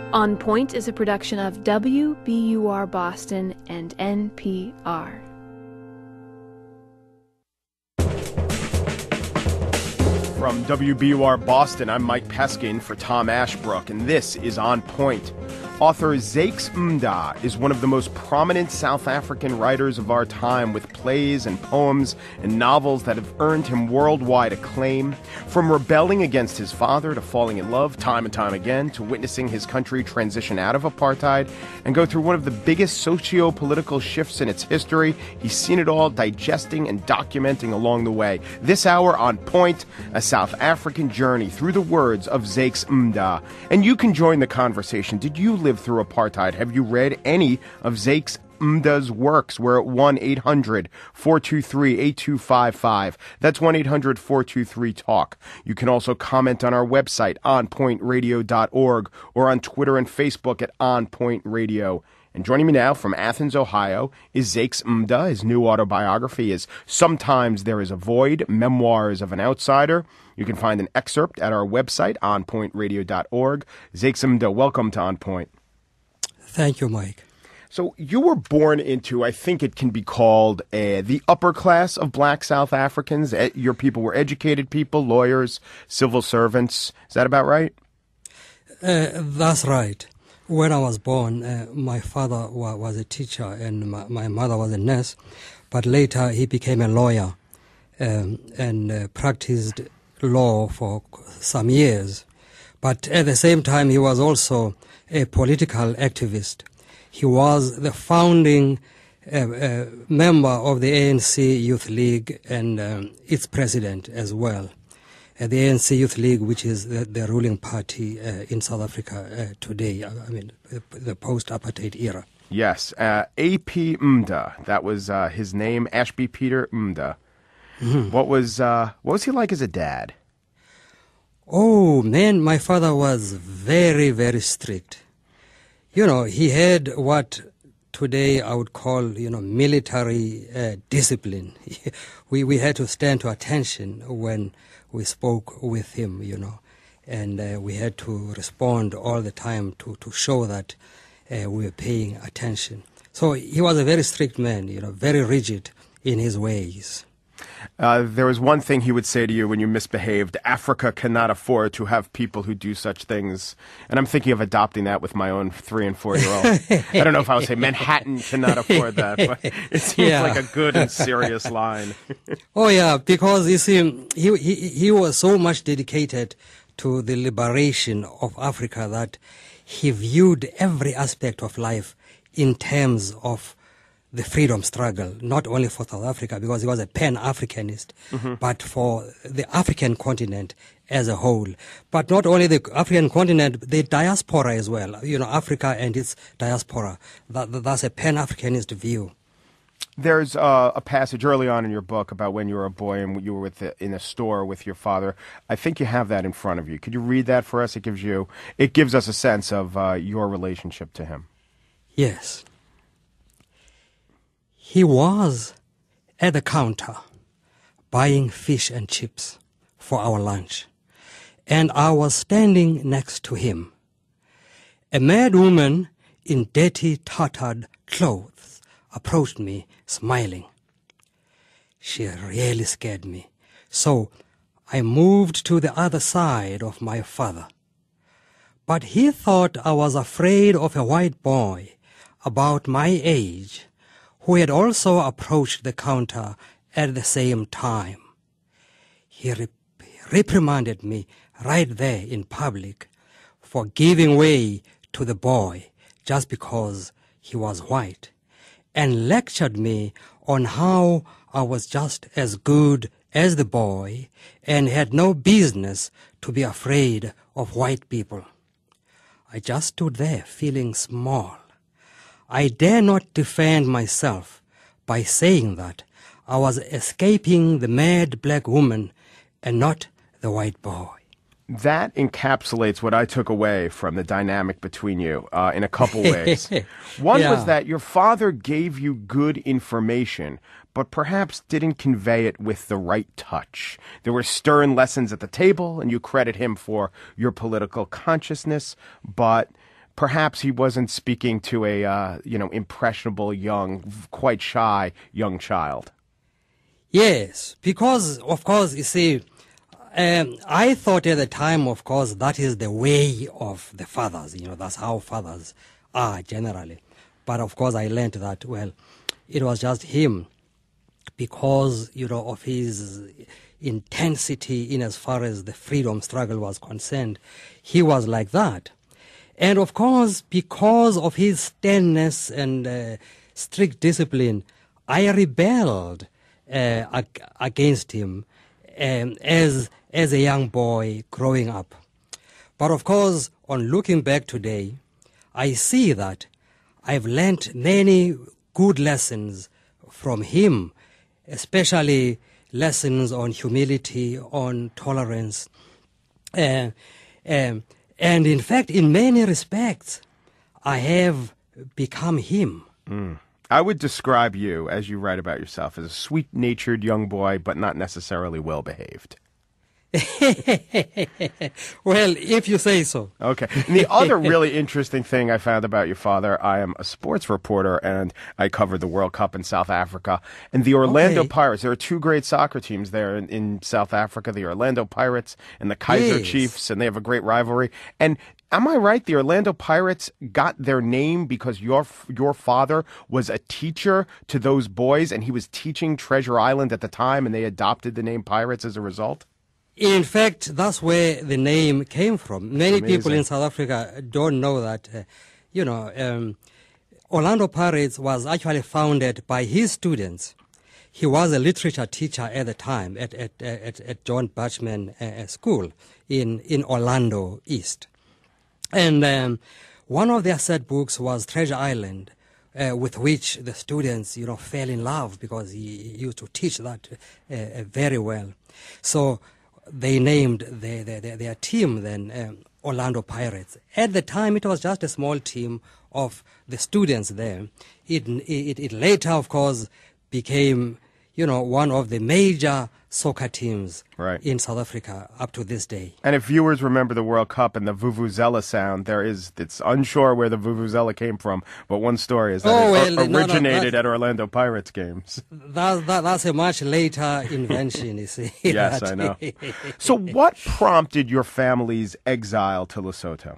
On Point is a production of WBUR Boston and NPR. From WBUR Boston, I'm Mike Pesca for Tom Ashbrook, and this is On Point. Author Zakes Mda is one of the most prominent South African writers of our time, with plays and poems and novels that have earned him worldwide acclaim. From rebelling against his father to falling in love time and time again, to witnessing his country transition out of apartheid and go through one of the biggest socio-political shifts in its history, he's seen it all, digesting and documenting along the way. This hour, On Point, a South African journey through the words of Zakes Mda. And you can join the conversation. Did you live through apartheid? Have you read any of Zakes Mda's works? We're at 1-800-423-8255. That's 1-800-423-TALK. You can also comment on our website, onpointradio.org, or on Twitter and Facebook at onpointradio. And joining me now from Athens, Ohio, is Zakes Mda. His new autobiography is Sometimes There Is a Void, Memoirs of an Outsider. You can find an excerpt at our website, onpointradio.org. Zakes Mda, welcome to On Point. Thank you, Mike. So you were born into, I think it can be called, the upper class of black South Africans. Your people were educated people, lawyers, civil servants. Is that about right? That's right. When I was born, my father was a teacher and my mother was a nurse, but later he became a lawyer and practiced law for some years. But at the same time, he was also a political activist. He was the founding member of the ANC Youth League and its president as well. The ANC Youth League, which is the ruling party in South Africa today, I mean, the post-apartheid era. Yes, A.P. Mda, that was his name, Ashby Peter Mda. Mm-hmm. What was he like as a dad? Oh, man, my father was very, very strict. You know, he had what today I would call, military discipline. We had to stand to attention when we spoke with him, and we had to respond all the time to show that we were paying attention. So he was a very strict man, very rigid in his ways. There was one thing he would say to you when you misbehaved: Africa cannot afford to have people who do such things. And I'm thinking of adopting that with my own 3- and 4-year-old. I don't know if I would say Manhattan cannot afford that, but it seems like a good and serious line. Oh, yeah, because you see, he was so much dedicated to the liberation of Africa that he viewed every aspect of life in terms of the freedom struggle, not only for South Africa, because he was a pan-Africanist, but for the African continent as a whole. But not only the African continent, the diaspora as well, Africa and its diaspora. That's a pan-Africanist view. There's a passage early on in your book about when you were a boy and you were in a store with your father. I think you have that in front of you. Could you read that for us? It gives us a sense of your relationship to him. Yes. He was at the counter buying fish and chips for our lunch, and I was standing next to him. A mad woman in dirty, tattered clothes approached me, smiling. She really scared me, so I moved to the other side of my father. But he thought I was afraid of a white boy about my age, who had also approached the counter at the same time. He reprimanded me right there in public for giving way to the boy just because he was white, and lectured me on how I was just as good as the boy and had no business to be afraid of white people. I just stood there feeling small. I dare not defend myself by saying that I was escaping the mad black woman and not the white boy. That encapsulates what I took away from the dynamic between you in a couple ways. One was that your father gave you good information, but perhaps didn't convey it with the right touch. There were stern lessons at the table, and you credit him for your political consciousness, but perhaps he wasn't speaking to a, impressionable, quite shy young child. Yes, because, of course, you see, I thought at the time, of course, that is the way of the fathers. That's how fathers are generally. But, of course, I learned that, well, it was just him because, of his intensity in as far as the freedom struggle was concerned. He was like that. And, of course, because of his sternness and strict discipline, I rebelled against him as a young boy growing up. But of course, on looking back today, I see that I've learnt many good lessons from him, especially lessons on humility, on tolerance, and in fact, in many respects, I have become him. I would describe you, as you write about yourself, as a sweet-natured young boy, but not necessarily well-behaved. Well, if you say so. Okay. And the other really interesting thing I found about your father, I am a sports reporter, and I covered the World Cup in South Africa. And the Orlando Pirates, there are two great soccer teams there in South Africa, the Orlando Pirates and the Kaiser Chiefs, and they have a great rivalry. And am I right? The Orlando Pirates got their name because your father was a teacher to those boys, and he was teaching Treasure Island at the time, and they adopted the name Pirates as a result? In fact, that's where the name came from. Many people in South Africa don't know that, Orlando Pirates was actually founded by his students. He was a literature teacher at the time at John Batchman School in Orlando East. And one of their set books was Treasure Island, with which the students, fell in love because he used to teach that very well. So they named their team then Orlando Pirates. At the time, it was just a small team of the students there. It later, of course, became, one of the major soccer teams in South Africa up to this day. And if viewers remember the World Cup and the vuvuzela sound, it's unsure where the vuvuzela came from, but one story is that it originated at Orlando Pirates games. That's a much later invention, you see. Yes, I know. So what prompted your family's exile to Lesotho?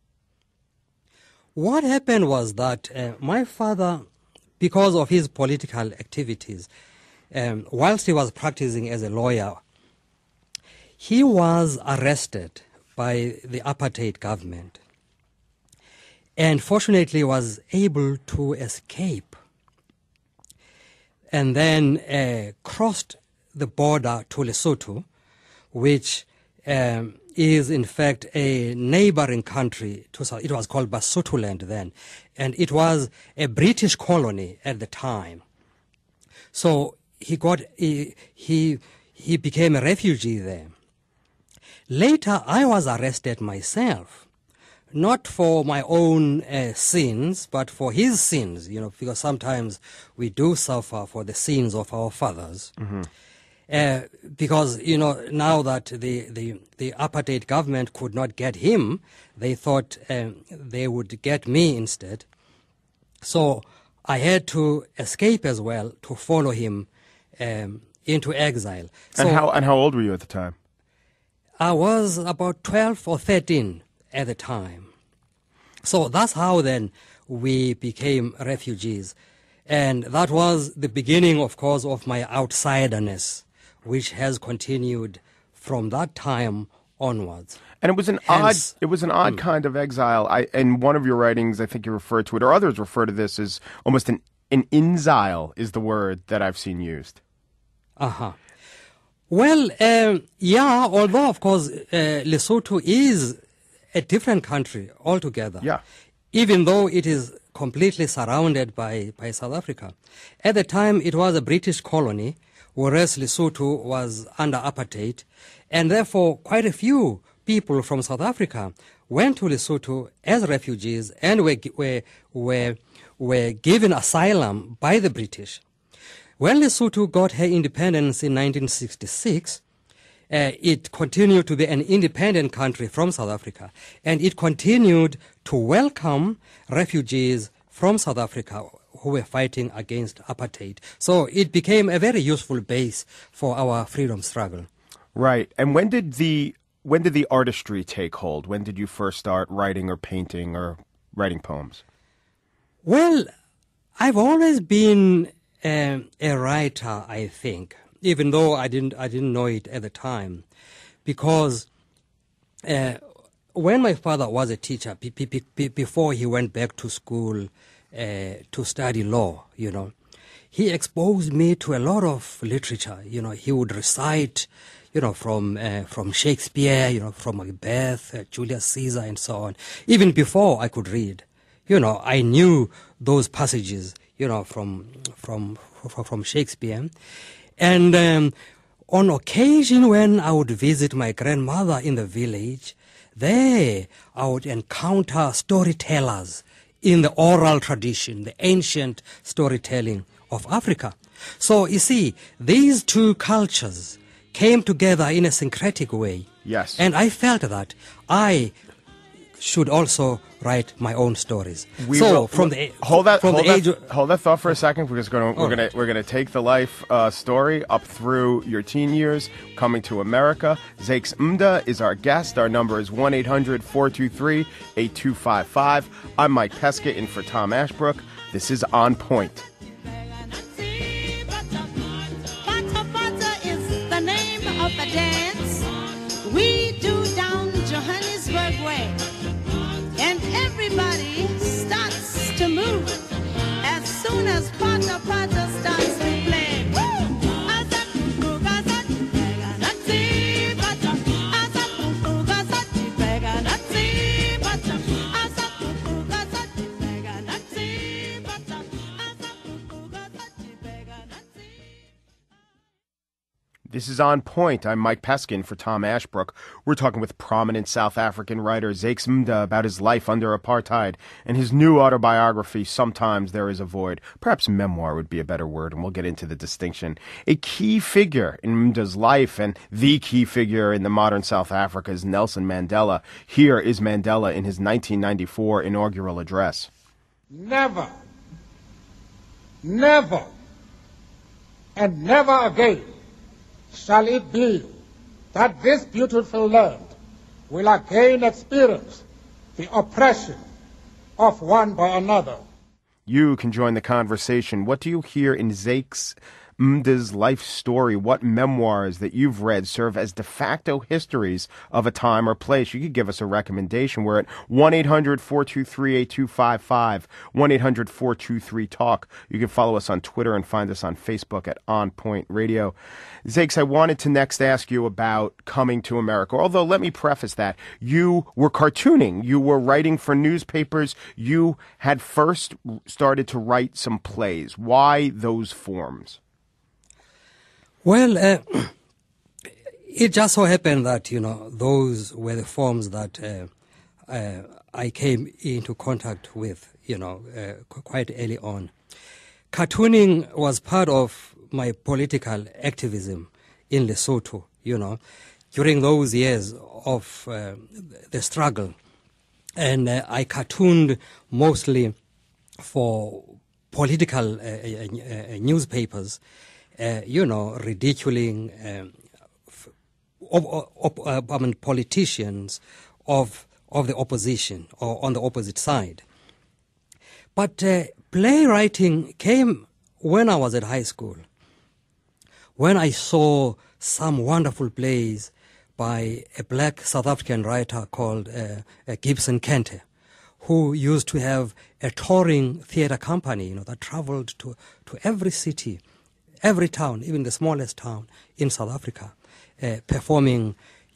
What happened was that my father, because of his political activities, whilst he was practicing as a lawyer, he was arrested by the apartheid government and fortunately was able to escape and then crossed the border to Lesotho, which is in fact a neighboring country to South. It was called Basotholand then, and it was a British colony at the time. So he became a refugee there. Later, I was arrested myself, not for my own sins, but for his sins, because sometimes we do suffer for the sins of our fathers. Mm-hmm. Because, now that the apartheid government could not get him, they thought they would get me instead. So I had to escape as well to follow him into exile. So, and how old were you at the time? I was about 12 or 13 at the time. So that's how then we became refugees. And that was the beginning, of course, of my outsiderness, which has continued from that time onwards. And it was an odd kind of exile. In one of your writings, I think you referred to it, or others refer to this as almost an exile is the word that I've seen used. Uh-huh. Well, yeah, although, of course, Lesotho is a different country altogether. Yeah. Even though it is completely surrounded by South Africa. At the time, it was a British colony, whereas Lesotho was under apartheid, and therefore quite a few people from South Africa went to Lesotho as refugees and were given asylum by the British. When Lesotho got her independence in 1966, it continued to be an independent country from South Africa, and it continued to welcome refugees from South Africa who were fighting against apartheid. So it became a very useful base for our freedom struggle. Right. And when did the artistry take hold? When did you first start writing or painting or writing poems? Well, I've always been a writer, I think, even though I didn't know it at the time, because when my father was a teacher, before he went back to school to study law, he exposed me to a lot of literature. He would recite, from Shakespeare, from Macbeth, Julius Caesar, and so on. Even before I could read, I knew those passages, from Shakespeare. And on occasion when I would visit my grandmother in the village, there I would encounter storytellers in the oral tradition, the ancient storytelling of Africa. So you see, these two cultures came together in a syncretic way. Yes. And I felt that I should also write my own stories. Hold that thought for a second, because we're gonna take the life story up through your teen years, coming to America. Zakes Mda is our guest. Our number is 1-800-423-8255. I'm Mike Pesca, in for Tom Ashbrook. This is On Point. We do down Johannesburg way, and everybody starts to move as soon as Pata Pata starts to play. This is On Point. I'm Mike Peskin for Tom Ashbrook. We're talking with prominent South African writer Zakes Mda about his life under apartheid and his new autobiography, Sometimes There Is a Void. Perhaps memoir would be a better word, and we'll get into the distinction. A key figure in Mda's life, and the key figure in the modern South Africa, is Nelson Mandela. Here is Mandela in his 1994 inaugural address. Never, never, and never again shall it be that this beautiful land will again experience the oppression of one by another. You can join the conversation. What do you hear in Zakes Mda's life story? What memoirs that you've read serve as de facto histories of a time or place? You could give us a recommendation. We're at 1-800-423-8255, 1-800-423-TALK. You can follow us on Twitter and find us on Facebook at On Point Radio. Zakes, I wanted to next ask you about coming to America, although let me preface that. You were cartooning. You were writing for newspapers. You had first started to write some plays. Why those forms? Well, it just so happened that, those were the forms that I came into contact with, quite early on. Cartooning was part of my political activism in Lesotho, during those years of the struggle. And I cartooned mostly for political newspapers, ridiculing politicians of the opposition or on the opposite side. But playwriting came when I was at high school, when I saw some wonderful plays by a black South African writer called Gibson Kente, who used to have a touring theater company, that traveled to every city, every town, even the smallest town in South Africa, performing,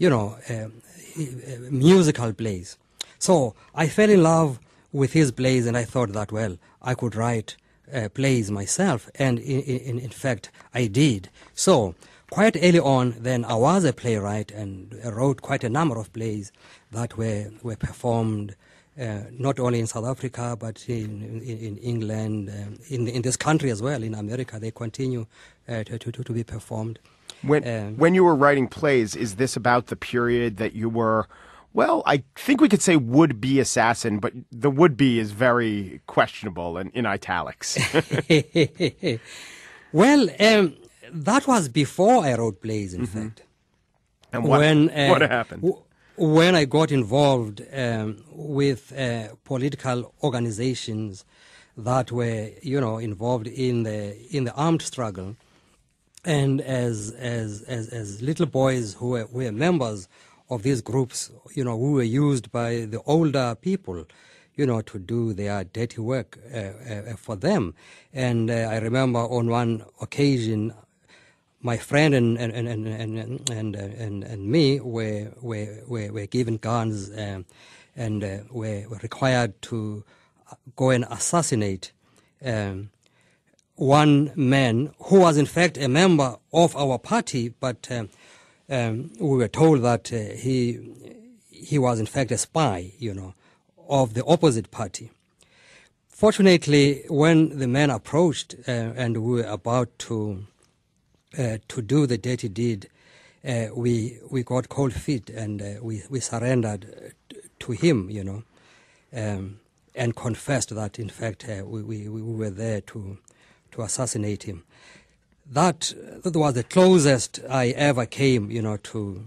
musical plays. So I fell in love with his plays, and I thought that, well, I could write plays myself, and in fact, I did. So quite early on, then, I was a playwright and wrote quite a number of plays that were performed not only in South Africa, but in England, in this country as well, in America. They continue to be performed. When you were writing plays, is this about the period that you were, well, I think we could say would-be assassin, but the would-be is very questionable and in italics. Well, that was before I wrote plays, in fact. And what happened? When I got involved with political organizations that were, involved in the armed struggle, and as little boys who were members of these groups, who were used by the older people, to do their dirty work for them. And I remember on one occasion, my friend and me were given guns and were required to go and assassinate one man who was in fact a member of our party, but we were told that he was in fact a spy, of the opposite party. Fortunately, when the man approached and we were about to do the dirty deed, we got cold feet and we surrendered to him, and confessed that in fact we were there to assassinate him. That was the closest I ever came, to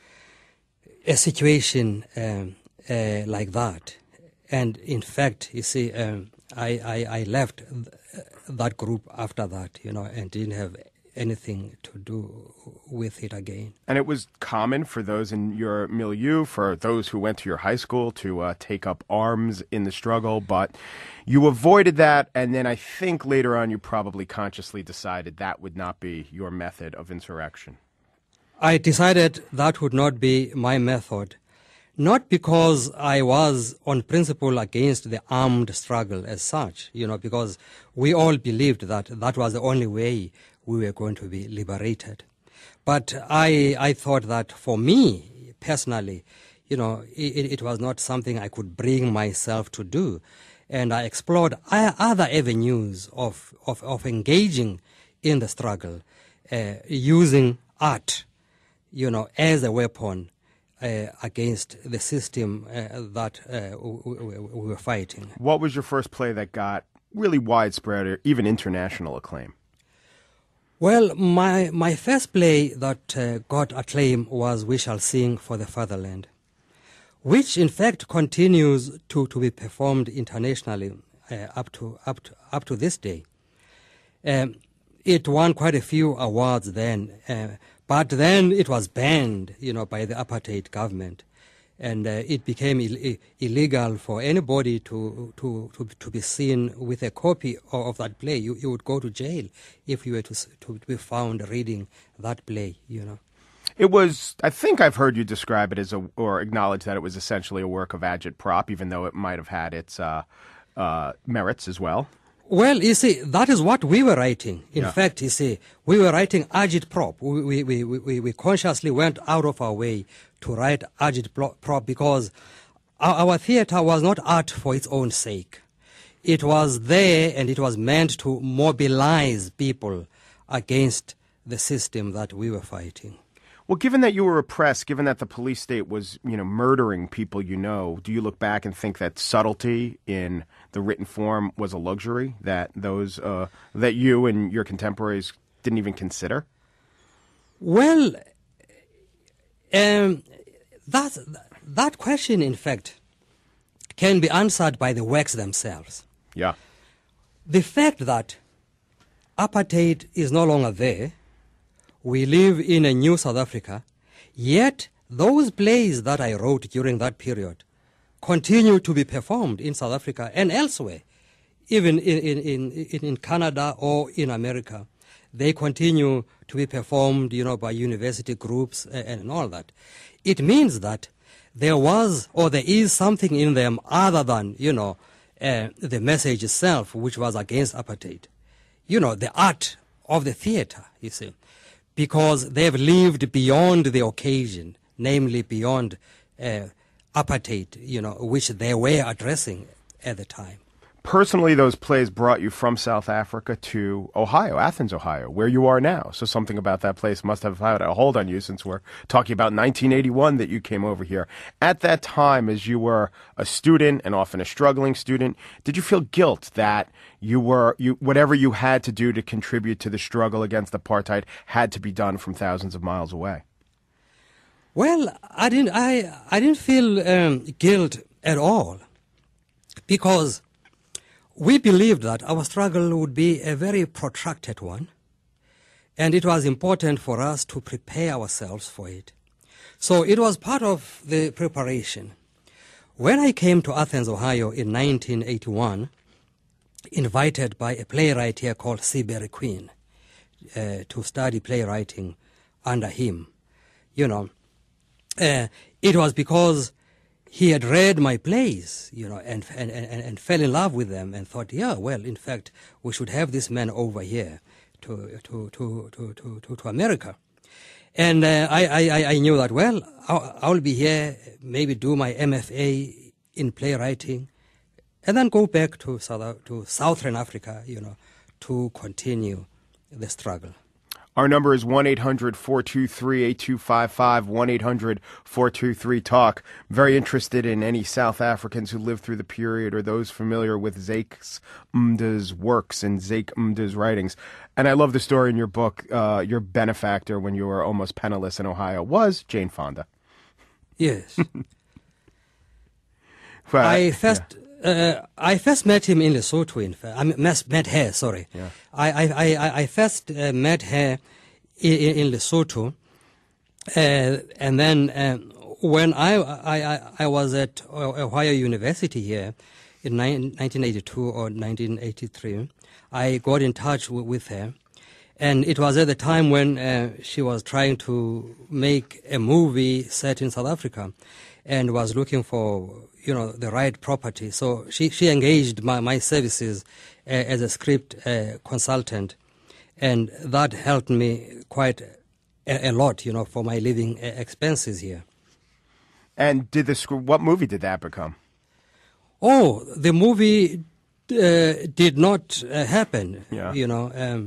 a situation like that. And in fact, you see, I left that group after that, and didn't have anything to do with it again. And it was common for those in your milieu, for those who went to your high school, to take up arms in the struggle, but you avoided that, and then I think later on you probably consciously decided that would not be your method of insurrection. I decided that would not be my method, not because I was on principle against the armed struggle as such, because we all believed that that was the only way we were going to be liberated. But I thought that for me, personally, it was not something I could bring myself to do. And I explored other avenues of engaging in the struggle, using art, as a weapon against the system that we were fighting. What was your first play that got really widespread or even international acclaim? Well, my first play that got acclaim was We Shall Sing for the Fatherland, which in fact continues to be performed internationally up to this day. It won quite a few awards then, but then it was banned, by the apartheid government, and it became illegal for anybody to be seen with a copy of that play. You would go to jail if you were to be found reading that play, It was, I think I've heard you describe it as or acknowledge that it was essentially a work of agitprop, even though it might have had its merits as well. Well, you see, that is what we were writing. In fact, you see, we were writing agitprop. We consciously went out of our way to write agitprop because our theater was not art for its own sake. It was there and it was meant to mobilize people against the system that we were fighting. Well, given that you were oppressed, given that the police state was, murdering people do you look back and think that subtlety in the written form was a luxury that that you and your contemporaries didn't even consider? Well, that question, in fact, can be answered by the works themselves. Yeah. The fact that apartheid is no longer there, we live in a new South Africa, yet those plays that I wrote during that period continue to be performed in South Africa and elsewhere, even in Canada or in America. They continue to be performed, by university groups and all that. It means that there was or there is something in them other than, the message itself, which was against apartheid. The art of the theater, you see, because they've lived beyond the occasion, namely beyond apartheid, which they were addressing at the time. Personally, those plays brought you from South Africa to Ohio, Athens, Ohio, where you are now. So something about that place must have had a hold on you, since we're talking about 1981 that you came over here. At that time, as you were a student and often a struggling student, did you feel guilt that whatever you had to do to contribute to the struggle against apartheid had to be done from thousands of miles away? Well, I didn't feel guilt at all, because we believed that our struggle would be a very protracted one, and it was important for us to prepare ourselves for it. So it was part of the preparation. When I came to Athens, Ohio in 1981, invited by a playwright here called Seabury Queen to study playwriting under him, it was because he had read my plays, and fell in love with them, and thought, in fact, we should have this man over here to America. And I knew that, I'll be here, maybe do my MFA in playwriting, and then go back to Southern Africa, to continue the struggle. Our number is 1-800-423-8255, 1-800-423-TALK. Very interested in any South Africans who lived through the period or those familiar with Zakes Mda's works and Zakes Mda's writings. And I love the story in your book. Your benefactor when you were almost penniless in Ohio was Jane Fonda. Yes. I first met him in Lesotho, in fact. I met her, sorry. Yeah. I first met her in Lesotho, and then when I was at Ohio University here in 1982 or 1983, I got in touch with her, and it was at the time when she was trying to make a movie set in South Africa, and was looking for the right property. So she engaged my services as a script consultant, and that helped me quite a lot, for my living expenses here. And what movie did that become? Oh, the movie did not happen. Yeah.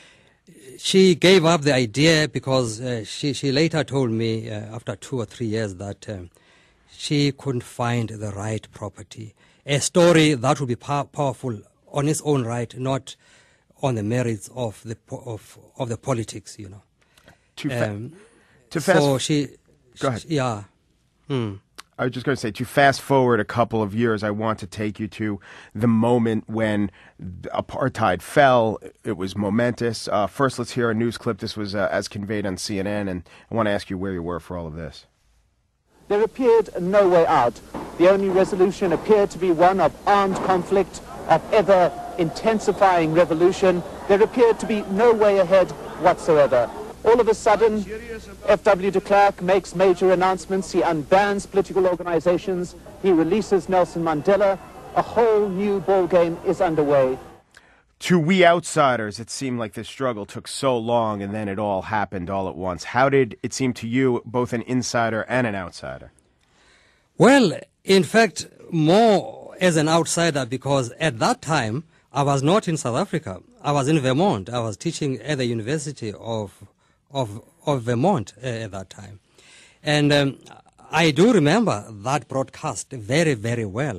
She gave up the idea because she later told me after 2 or 3 years that she couldn't find the right property. A story that would be powerful on its own right, not on the merits of the politics, Too fast. So Go ahead. Yeah. I was just going to say, to fast forward a couple of years, I want to take you to the moment when apartheid fell. It was momentous. First, let's hear a news clip. This was as conveyed on CNN, and I want to ask you where you were for all of this. There appeared no way out. The only resolution appeared to be one of armed conflict, of ever-intensifying revolution. There appeared to be no way ahead whatsoever. All of a sudden, F.W. de Klerk makes major announcements. He unbans political organizations. He releases Nelson Mandela. A whole new ballgame is underway. To we outsiders, it seemed like this struggle took so long and then it all happened all at once. How did it seem to you, both an insider and an outsider? Well, in fact, more as an outsider, because at that time, I was not in South Africa. I was in Vermont. I was teaching at the University of Vermont at that time. And I do remember that broadcast very, very well,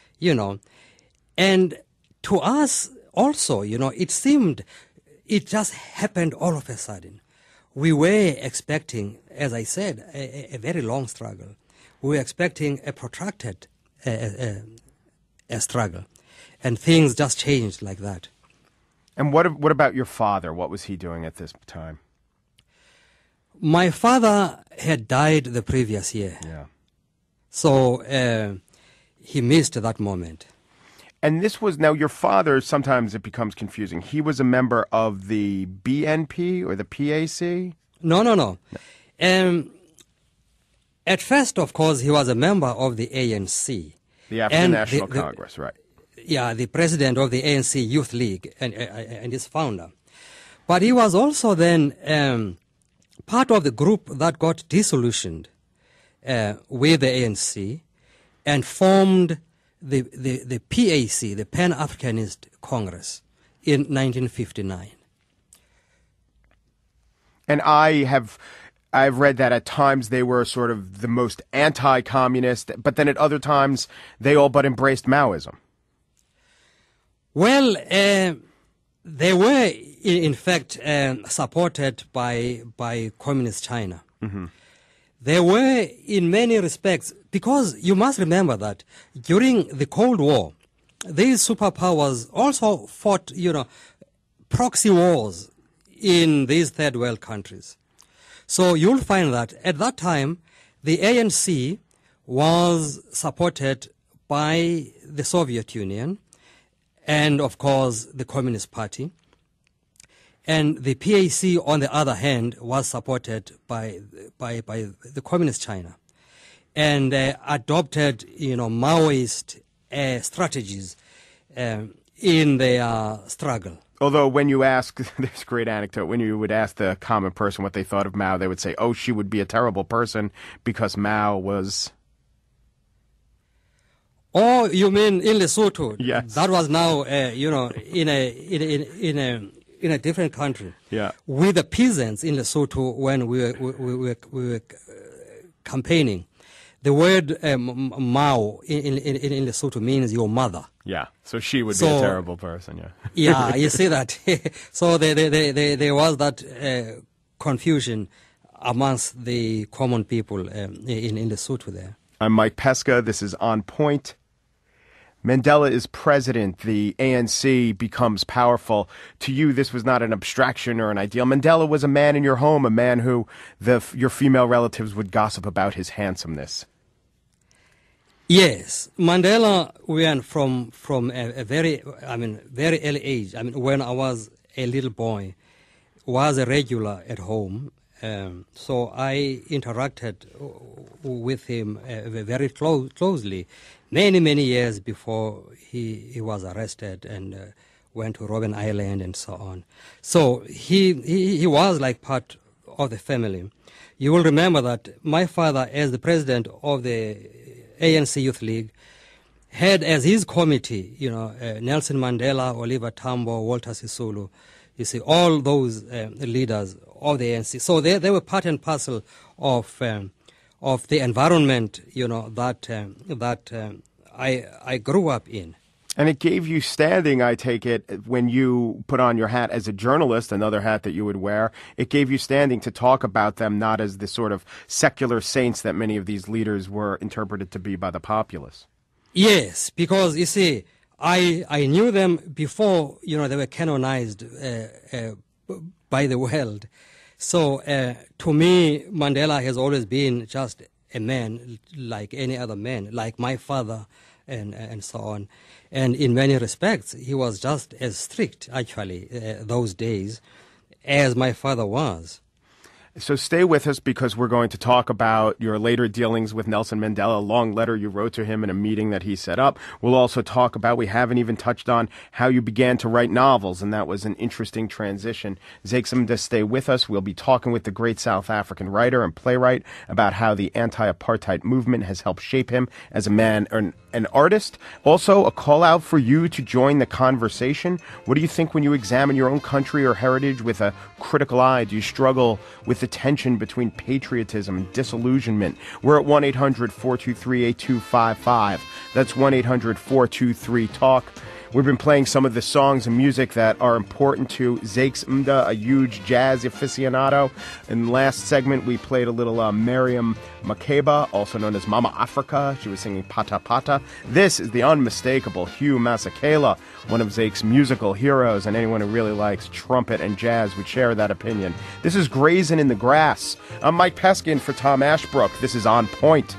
And to us, also, it seemed it just happened all of a sudden. We were expecting, as I said, a very long struggle. We were expecting a protracted struggle, and things just changed like that. And what about your father? What was he doing at this time? My father had died the previous year. Yeah. So he missed that moment. And this was, now your father, sometimes it becomes confusing. He was a member of the BNP or the PAC? No. At first, of course, he was a member of the ANC. The African National Congress, right. Yeah, the president of the ANC Youth League and his founder. But he was also then part of the group that got disillusioned with the ANC and formed the PAC, the Pan-Africanist Congress, in 1959. And I've read that at times they were sort of the most anti-communist, but then at other times they all but embraced Maoism. Well, they were in fact supported by communist China. Mm-hmm. They were in many respects, because you must remember that during the Cold War, these superpowers also fought, proxy wars in these third world countries. So you'll find that at that time, the ANC was supported by the Soviet Union and, of course, the Communist Party. And the PAC, on the other hand, was supported by the Communist China and adopted, Maoist strategies in their struggle. Although when you ask, there's a great anecdote, when you would ask the common person what they thought of Mao, they would say, oh, she would be a terrible person because Mao was... Oh, you mean in Lesotho? Yes. That was now, in a different country. Yeah. With the peasants in Lesotho when we were campaigning. The word Mao in Lesotho means your mother. Yeah, so she would be a terrible person, yeah. Yeah, you see that. So there was that confusion amongst the common people in Lesotho there. I'm Mike Pesca. This is On Point. Mandela is president. The ANC becomes powerful. To you, this was not an abstraction or an ideal. Mandela was a man in your home, a man who your female relatives would gossip about his handsomeness. Yes, Mandela went from a very early age. When I was a little boy, was a regular at home. So I interacted with him very closely, many years before he was arrested and went to Robben Island and so on. So he was like part of the family. You will remember that my father, as the president of the ANC Youth League, had as his committee, Nelson Mandela, Oliver Tambo, Walter Sisulu, you see, all those leaders of the ANC. So they were part and parcel of the environment, that I grew up in. And it gave you standing, I take it, when you put on your hat as a journalist, another hat that you would wear. It gave you standing to talk about them, not as the sort of secular saints that many of these leaders were interpreted to be by the populace. Yes, because, you see, I knew them before, they were canonized by the world. So, to me, Mandela has always been just a man like any other man, like my father and so on. And in many respects, he was just as strict, actually, those days, as my father was. So stay with us, because we're going to talk about your later dealings with Nelson Mandela, a long letter you wrote to him in a meeting that he set up. We'll also talk about, we haven't even touched on, how you began to write novels, and that was an interesting transition. Zakes Mda, stay with us. We'll be talking with the great South African writer and playwright about how the anti-apartheid movement has helped shape him as a man, or an artist. Also, a call out for you to join the conversation. What do you think when you examine your own country or heritage with a critical eye? Do you struggle with the tension between patriotism and disillusionment? We're at 1-800-423-8255. That's 1-800-423-TALK. We've been playing some of the songs and music that are important to Zakes Mda, a huge jazz aficionado. In the last segment, we played a little Miriam Makeba, also known as Mama Africa. She was singing Pata Pata. This is the unmistakable Hugh Masekela, one of Zakes' musical heroes, and anyone who really likes trumpet and jazz would share that opinion. This is Grazing in the Grass. I'm Mike Peskin for Tom Ashbrook. This is On Point.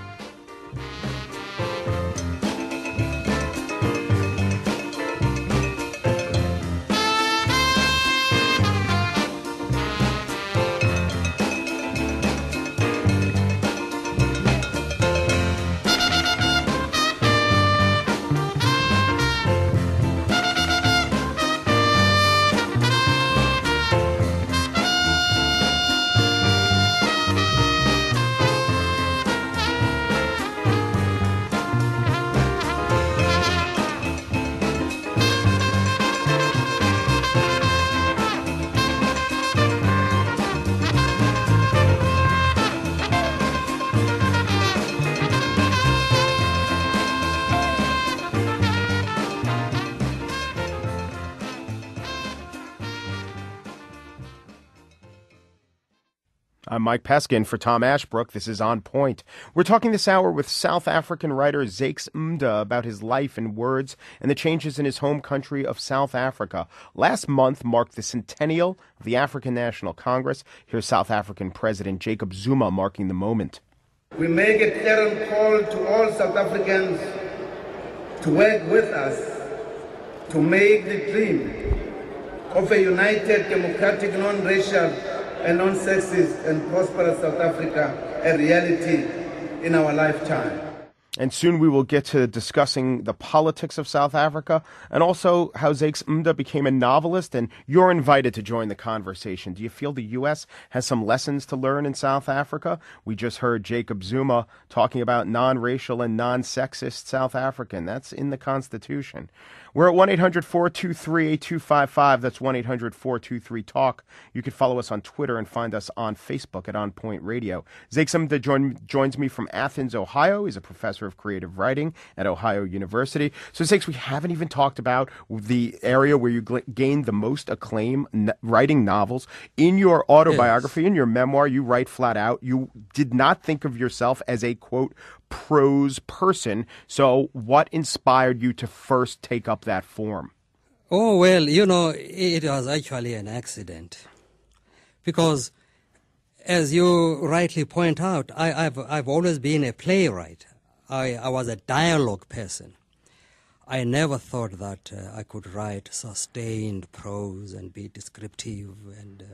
I'm Mike Pesca for Tom Ashbrook. This is On Point. We're talking this hour with South African writer Zakes Mda about his life and words and the changes in his home country of South Africa. Last month marked the centennial of the African National Congress. Here's South African President Jacob Zuma marking the moment. We make a clear call to all South Africans to work with us to make the dream of a united, democratic, non-racial, and non-sexist and prosperous South Africa a reality in our lifetime. And soon we will get to discussing the politics of South Africa and also how Zakes Mda became a novelist. And you're invited to join the conversation. Do you feel the U.S. has some lessons to learn in South Africa? We just heard Jacob Zuma talking about non-racial and non-sexist South African. That's in the Constitution. We're at 1-800-423-8255. That's 1-800-423-TALK. You can follow us on Twitter and find us on Facebook at On Point Radio. Zakes Mda joins me from Athens, Ohio. He's a professor of creative writing at Ohio University. So, Zakes, we haven't even talked about the area where you gained the most acclaim, writing novels. In your autobiography, yes, in your memoir, you write flat out, you did not think of yourself as a, quote, prose person. So what inspired you to first take up that form? Oh, well, it was actually an accident. Because, as you rightly point out, I've always been a playwright. I was a dialogue person. I never thought that I could write sustained prose and be descriptive and,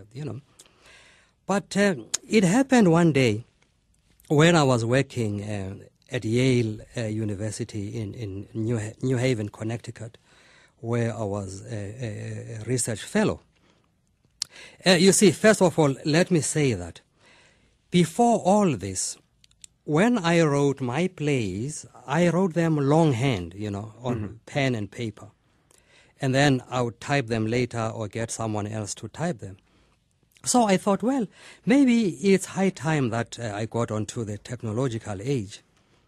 But it happened one day when I was working at Yale University in New Haven, Connecticut, where I was a research fellow. You see, first of all, let me say that before all this, when I wrote my plays, I wrote them longhand, on pen and paper. And then I would type them later or get someone else to type them. So I thought, well, maybe it's high time that I got onto the technological age.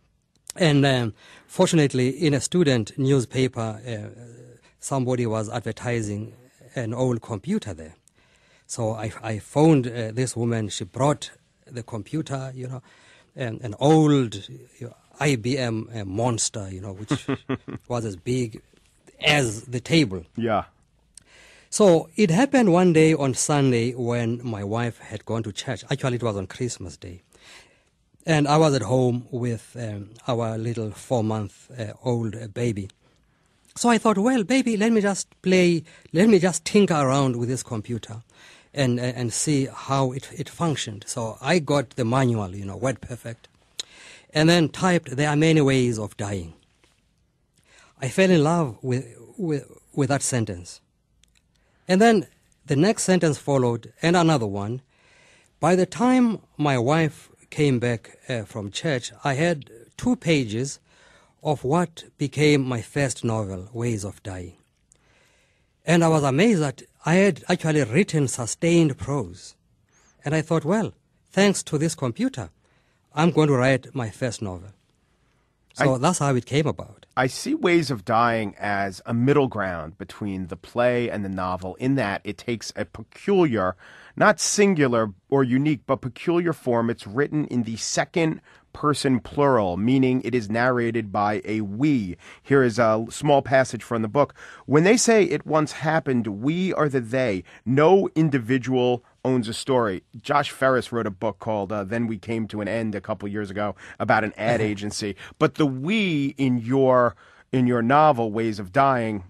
And fortunately, in a student newspaper, somebody was advertising an old computer there. So I phoned this woman. She brought the computer, an old IBM monster, which was as big as the table. Yeah. So it happened one day on Sunday when my wife had gone to church. Actually, it was on Christmas Day. And I was at home with our little 4-month-old baby. So I thought, well, baby, let me just tinker around with this computer and see how it functioned. So I got the manual, word perfect, and then typed, "There are many ways of dying." I fell in love with that sentence. And then the next sentence followed, and another one. By the time my wife came back from church, I had 2 pages of what became my first novel, Ways of Dying. And I was amazed that I had actually written sustained prose. And I thought, well, thanks to this computer, I'm going to write my first novel. So that's how it came about. I see Ways of Dying as a middle ground between the play and the novel, in that it takes a peculiar, not singular or unique, but peculiar form. It's written in the second person plural, meaning it is narrated by a we. Here is a small passage from the book. When they say it once happened, we are the they. No individual owns a story. Josh Ferris wrote a book called Then We Came to an End a couple years ago about an ad agency. But the we in your novel, Ways of Dying,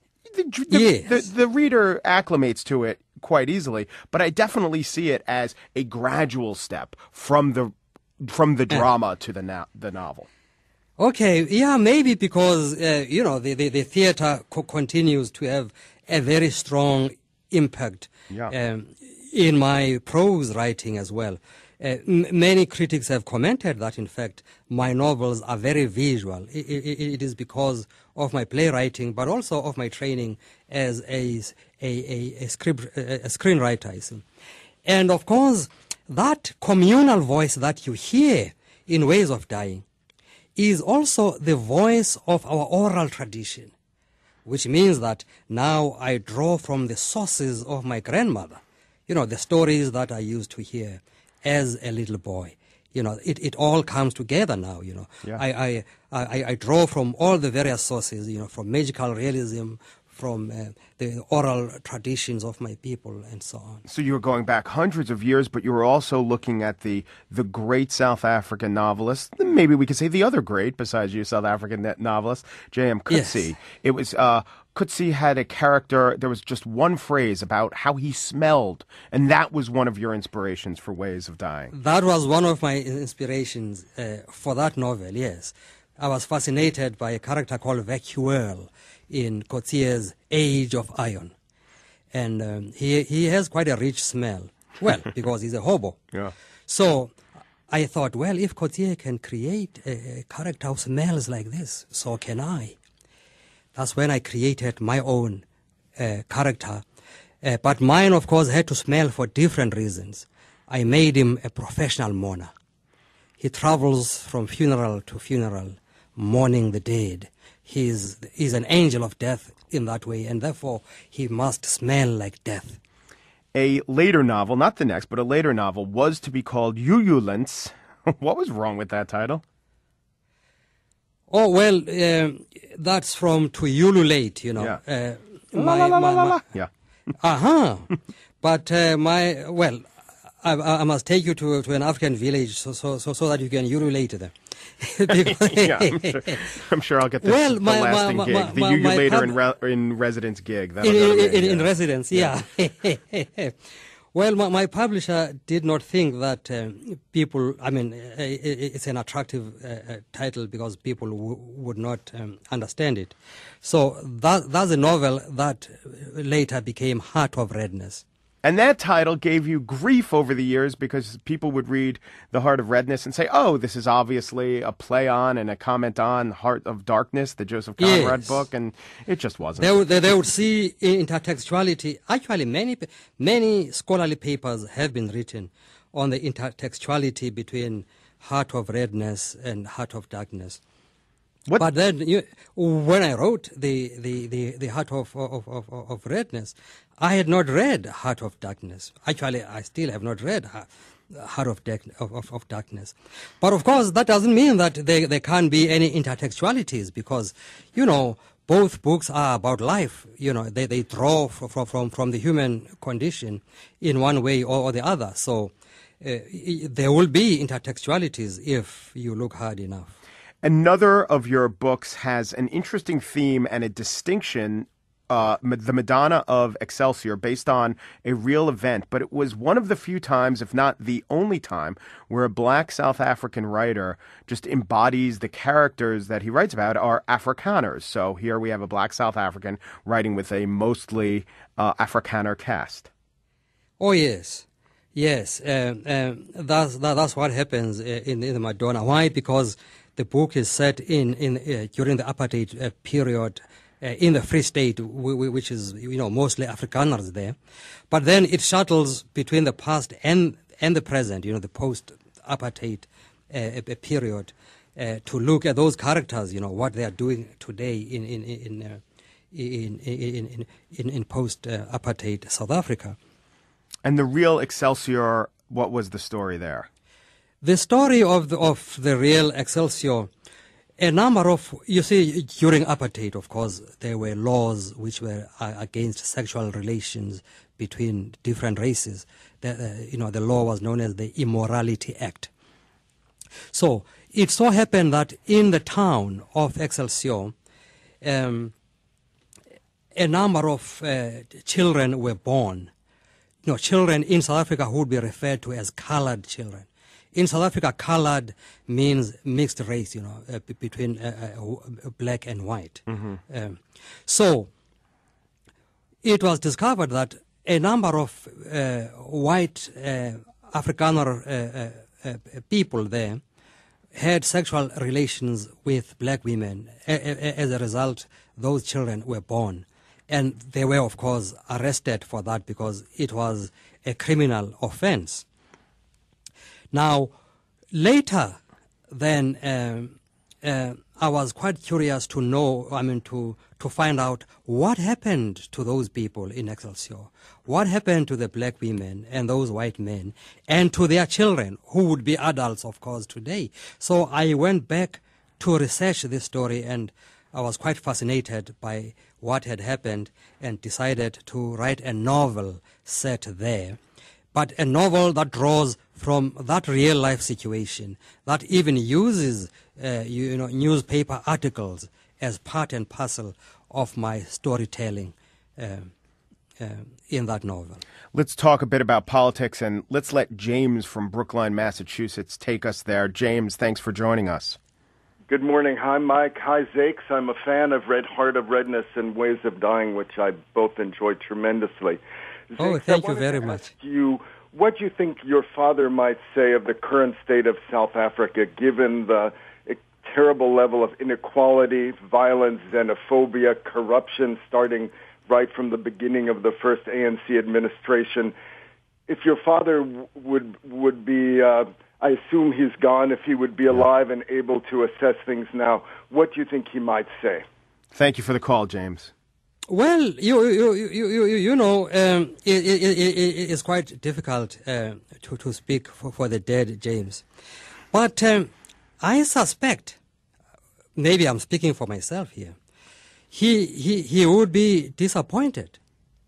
the reader acclimates to it quite easily. But I definitely see it as a gradual step from the drama to the novel. Okay, yeah, maybe because, the theater continues to have a very strong impact in my prose writing as well. Many critics have commented that, in fact, my novels are very visual. It is because of my playwriting, but also of my training as a screenwriter, I see. And, of course, that communal voice that you hear in Ways of Dying is also the voice of our oral tradition, which means that now I draw from the sources of my grandmother, the stories that I used to hear as a little boy. It all comes together now, Yeah. I draw from all the various sources, from magical realism, from the oral traditions of my people, and so on. So you were going back hundreds of years, but you were also looking at the great South African novelist, maybe we could say the other great, besides you, South African novelist, J.M. Coetzee. Yes. It was, Coetzee had a character, there was just one phrase about how he smelled, and that was one of your inspirations for Ways of Dying. That was one of my inspirations for that novel, yes. I was fascinated by a character called Vacuole in Coetzee's Age of Iron. And he has quite a rich smell. Well, because he's a hobo. Yeah. So I thought, well, if Coetzee can create a character who smells like this, so can I. That's when I created my own character. But mine, of course, had to smell for different reasons. I made him a professional mourner. He travels from funeral to funeral, mourning the dead. He's an angel of death in that way, and therefore he must smell like death. A later novel, not the next, but a later novel, was to be called Ululence. What was wrong with that title? Oh, well, that's from To Ululate, Yeah. Yeah. Uh-huh. But I must take you to an African village so that you can ululate them. Yeah, I'm sure I'll get the lasting gig, the ululator in residence gig. In residence, yeah. Well, my publisher did not think that people, it's an attractive title because people would not understand it. So that's a novel that later became Heart of Redness. And that title gave you grief over the years because people would read The Heart of Redness and say, oh, this is obviously a play on and a comment on Heart of Darkness, the Joseph Conrad book, and it just wasn't. They would see intertextuality. Actually, many scholarly papers have been written on the intertextuality between Heart of Redness and Heart of Darkness. What? But then, when I wrote the Heart of Redness, I had not read Heart of Darkness. Actually, I still have not read Heart of Darkness. But of course, that doesn't mean that there can't be any intertextualities because, both books are about life. They draw from the human condition in one way or the other. So there will be intertextualities if you look hard enough. Another of your books has an interesting theme and a distinction, the Madonna of Excelsior, based on a real event. But it was one of the few times, if not the only time, where a black South African writer just embodies the characters that he writes about are Afrikaners. So here we have a black South African writing with a mostly Afrikaner cast. Oh, yes. Yes. That's what happens in the Madonna. Why? Because the book is set during the apartheid period in the Free State, which is mostly Afrikaners there, but then it shuttles between the past and the present, the post-apartheid period, to look at those characters, what they are doing today in post-apartheid South Africa. And the real Excelsior, what was the story there? The story of the real Excelsior, a number of, during apartheid, of course, there were laws which were against sexual relations between different races. The law was known as the Immorality Act. So it so happened that in the town of Excelsior, a number of children were born. Children in South Africa who would be referred to as colored children. In South Africa, colored means mixed race, between black and white. Mm-hmm. So it was discovered that a number of white Afrikaner people there had sexual relations with black women. As a result, those children were born. And they were, of course, arrested for that because it was a criminal offense. Now, later, then, I was quite curious to know, to find out what happened to those people in Excelsior, what happened to the black women and those white men, and to their children, who would be adults, of course, today. So I went back to research this story, and I was quite fascinated by what had happened and decided to write a novel set there. But a novel that draws from that real-life situation, that even uses, newspaper articles as part and parcel of my storytelling in that novel. Let's talk a bit about politics, and let's let James from Brookline, Massachusetts, take us there. James, thanks for joining us. Good morning. Hi, Mike. Hi, Zakes. I'm a fan of Red Heart of Redness and Ways of Dying, which I both enjoy tremendously. Zakes, thank you very much. What do you think your father might say of the current state of South Africa, given the terrible level of inequality, violence, xenophobia, corruption, starting right from the beginning of the first ANC administration? If your father would be, I assume he's gone, if he would be alive and able to assess things now, what do you think he might say? Thank you for the call, James. Well, it's quite difficult to speak for the dead, James. But I suspect, maybe I'm speaking for myself here, he would be disappointed,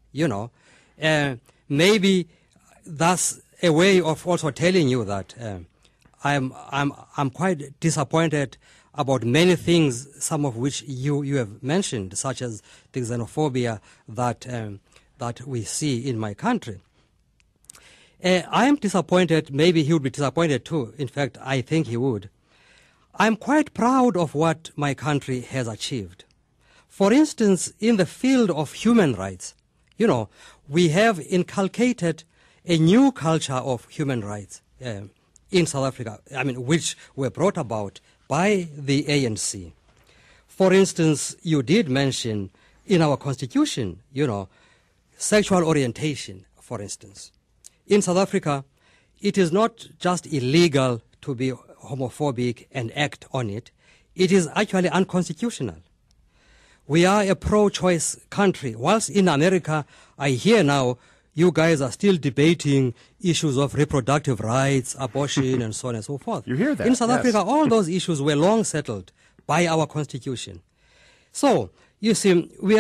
maybe that's a way of also telling you that I'm quite disappointed about many things, some of which you have mentioned, such as the xenophobia that we see in my country. I am disappointed. Maybe he would be disappointed too. In fact, I think he would. I'm quite proud of what my country has achieved. For instance, in the field of human rights, we have inculcated a new culture of human rights in South Africa, which were brought about by the ANC. For instance, you did mention in our constitution, sexual orientation, for instance. In South Africa, it is not just illegal to be homophobic and act on it. It is actually unconstitutional. We are a pro-choice country. Whilst in America, I hear now, you guys are still debating issues of reproductive rights, abortion, and so on and so forth. You hear that? In South Africa, all those issues were long settled by our constitution. So, you see, we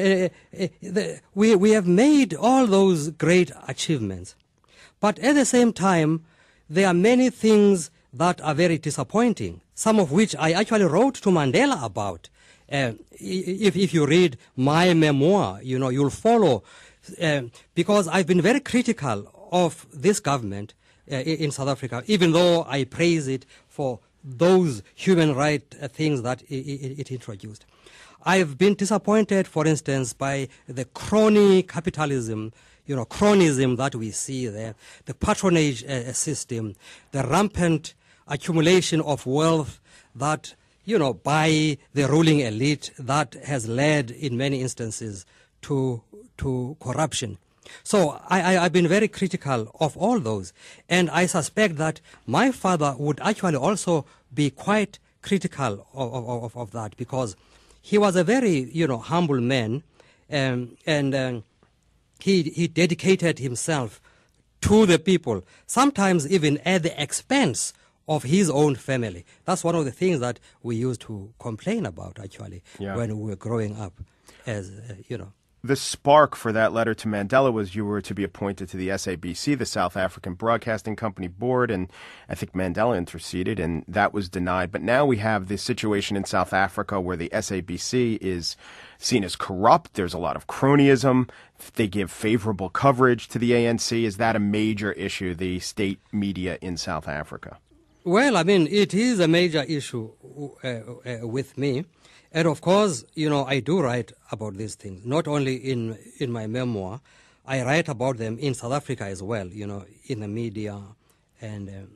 have made all those great achievements. But at the same time, there are many things that are very disappointing, some of which I actually wrote to Mandela about. If you read my memoir, you'll follow. Because I've been very critical of this government in South Africa, even though I praise it for those human rights things that it introduced. I've been disappointed, for instance, by the crony capitalism, cronism that we see there, the patronage system, the rampant accumulation of wealth that, by the ruling elite that has led in many instances to corruption. So I've been very critical of all those. And I suspect that my father would actually also be quite critical of that, because he was a very, humble man, and he dedicated himself to the people, sometimes even at the expense of his own family. That's one of the things that we used to complain about, actually, when we were growing up, as, The spark for that letter to Mandela was you were to be appointed to the SABC, the South African Broadcasting Company board, and I think Mandela interceded, and that was denied. But now we have this situation in South Africa where the SABC is seen as corrupt. There's a lot of cronyism. They give favorable coverage to the ANC. Is that a major issue, the state media in South Africa? Well, it is a major issue with me. And of course, I do write about these things, not only in my memoir. I write about them in South Africa as well, in the media and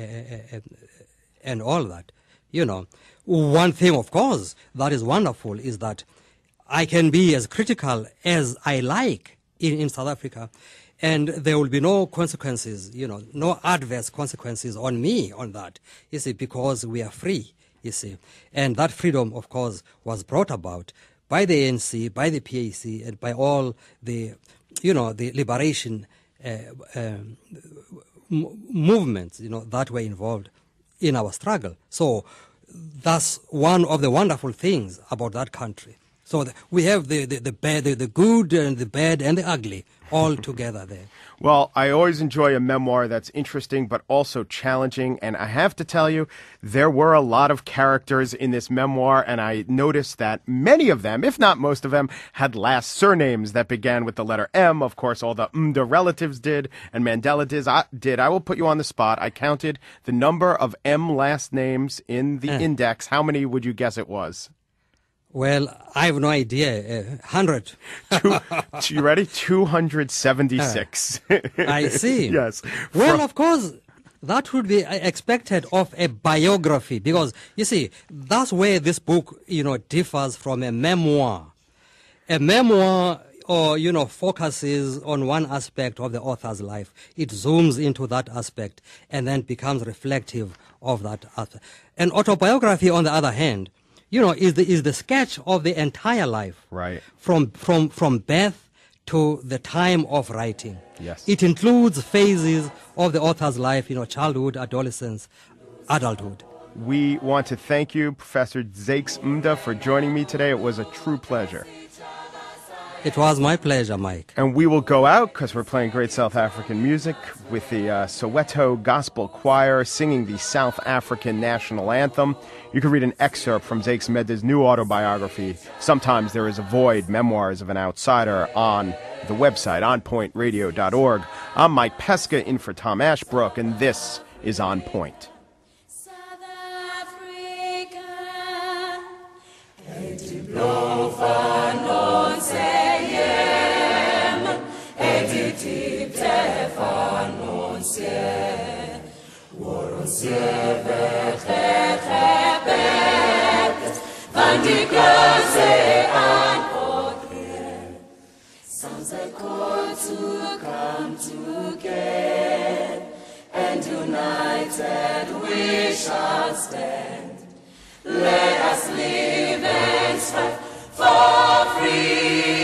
all that. One thing, of course, that is wonderful is that I can be as critical as I like in South Africa, and there will be no consequences, no adverse consequences on me on that. You see, because we are free you see. And that freedom, of course, was brought about by the ANC, by the PAC, and by all the, the liberation movements, that were involved in our struggle. So that's one of the wonderful things about that country. So we have the bad, the good and the bad and the ugly all together there. Well, I always enjoy a memoir that's interesting but also challenging, and I have to tell you, there were a lot of characters in this memoir, and I noticed that many of them, if not most of them, had last surnames that began with the letter M. Of course, all the Mda relatives did, and Mandela did. I will put you on the spot. I counted the number of M last names in the index. How many would you guess it was? Well, I have no idea. 100. You ready? 276. I see. Yes. Well, of course, that would be expected of a biography, because, you see, that's where this book, differs from a memoir. A memoir, focuses on one aspect of the author's life. It zooms into that aspect and then becomes reflective of that aspect. An autobiography, on the other hand, is the sketch of the entire life, right? From birth to the time of writing. Yes. It includes phases of the author's life, childhood, adolescence, adulthood. We want to thank you, Professor Zakes Mda, for joining me today. It was a true pleasure. It was my pleasure, Mike. And we will go out, because we're playing great South African music, with the Soweto Gospel Choir singing the South African national anthem. You can read an excerpt from Zakes Mda's new autobiography, Sometimes There Is a Void, Memoirs of an Outsider, on the website, onpointradio.org. I'm Mike Pesca, in for Tom Ashbrook, and this is On Point. Sounds like call to come together, and united we shall stand. Let us live and strive for freedom.